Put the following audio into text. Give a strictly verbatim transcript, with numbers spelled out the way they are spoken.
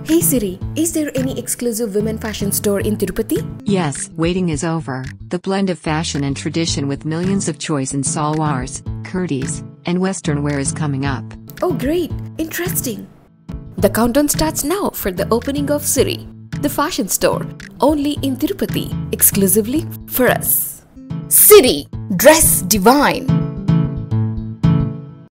Hey Siri, is there any exclusive women fashion store in Tirupati? Yes, waiting is over. The blend of fashion and tradition with millions of choice in salwars, kurtis, and western wear is coming up. Oh great, interesting. The countdown starts now for the opening of Siri, the fashion store, only in Tirupati, exclusively for us. Siri, dress divine.